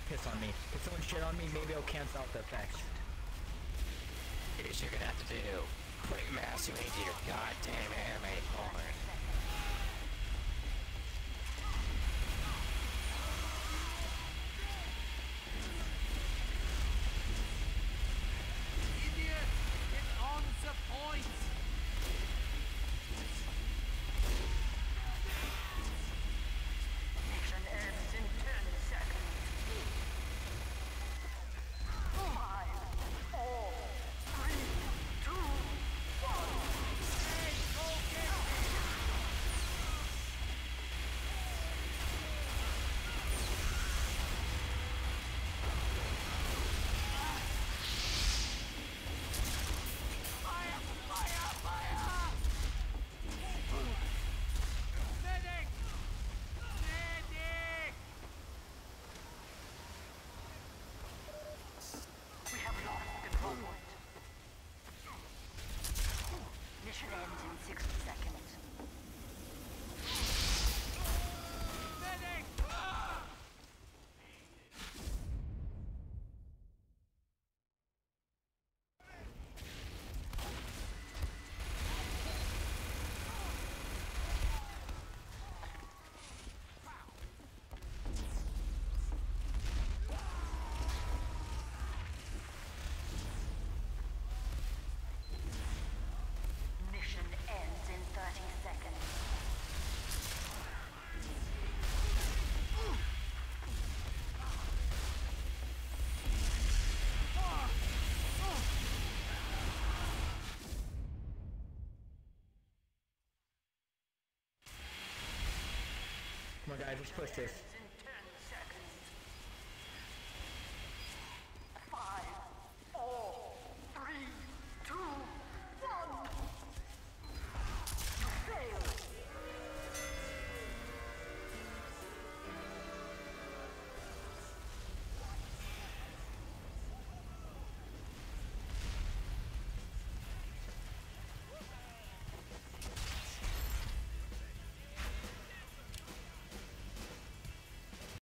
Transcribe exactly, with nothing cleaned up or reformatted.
piss on me. If someone shit on me, maybe I'll cancel out the effect. Here's what you're gonna have to do. Put massive into your goddamn anime porn. Idiot! Get on the point! Mission ends in ten seconds. Five, four, three, two, one. Hey, go get him! Fire! Fire! Fire! Medic! Medic! We have lost control point. Mission ends in sixty seconds. Medic! Ah! Mission ends in thirty seconds. Come on, guys, let's push this.